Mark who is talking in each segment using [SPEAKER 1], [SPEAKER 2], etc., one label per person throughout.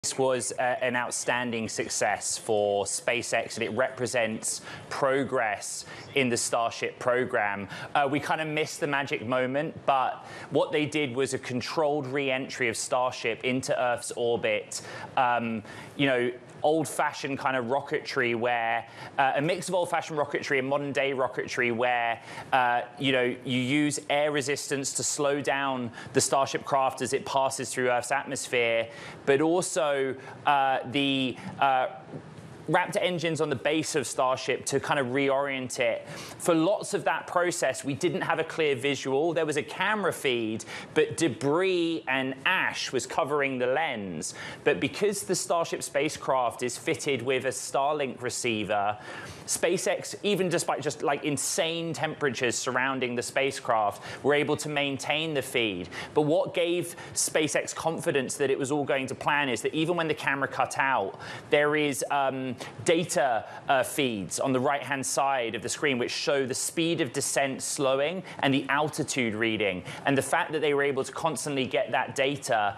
[SPEAKER 1] This was an outstanding success for SpaceX, and it represents progress in the Starship program. We kind of missed the magic moment, but what they did was a controlled re-entry of Starship into Earth's orbit. Old-fashioned kind of rocketry where a mix of old-fashioned rocketry and modern-day rocketry where you use air resistance to slow down the Starship craft as it passes through Earth's atmosphere, but also the Raptor engines on the base of Starship to kind of reorient it. For lots of that process, we didn't have a clear visual. There was a camera feed, but debris and ash was covering the lens. But because the Starship spacecraft is fitted with a Starlink receiver, SpaceX, even despite just like insane temperatures surrounding the spacecraft, were able to maintain the feed. But what gave SpaceX confidence that it was all going to plan is that even when the camera cut out, there is data feeds on the right-hand side of the screen which show the speed of descent slowing and the altitude reading. And the fact that they were able to constantly get that data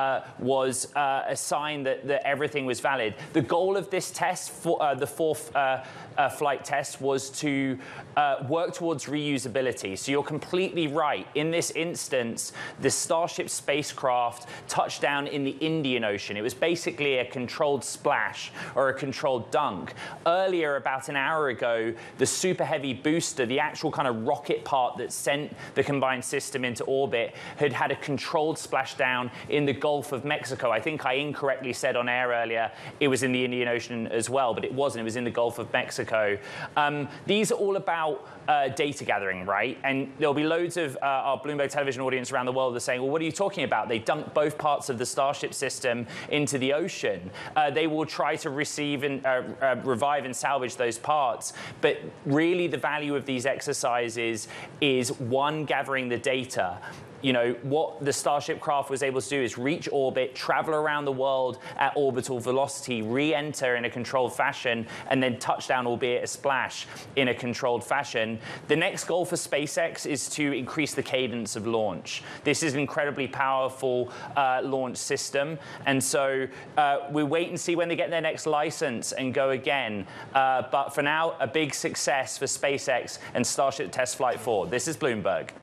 [SPEAKER 1] was a sign that everything was valid. The goal of this test, for the fourth flight test, was to work towards reusability. So you're completely right. In this instance, the Starship spacecraft touched down in the Indian Ocean. It was basically a controlled splash or a controlled dunk. Earlier, about an hour ago, the Super Heavy booster, the actual kind of rocket part that sent the combined system into orbit, had a controlled splashdown in the Gulf of Mexico. I think I incorrectly said on air earlier it was in the Indian Ocean as well, but it wasn't. It was in the Gulf of Mexico. These are all about data gathering, right? And there'll be loads of our Bloomberg Television audience around the world that are saying, well, what are you talking about? They dunked both parts of the Starship system into the ocean. They will try to receive and revive and salvage those parts. But really the value of these exercises is, one, gathering the data. What the Starship craft was able to do is reach orbit, travel around the world at orbital velocity, re-enter in a controlled fashion, and then touch down, albeit a splash, in a controlled fashion. The next goal for SpaceX is to increase the cadence of launch. This is an incredibly powerful launch system, and so we wait and see when they get their next license and go again. But for now, a big success for SpaceX and Starship Test Flight 4. This is Bloomberg.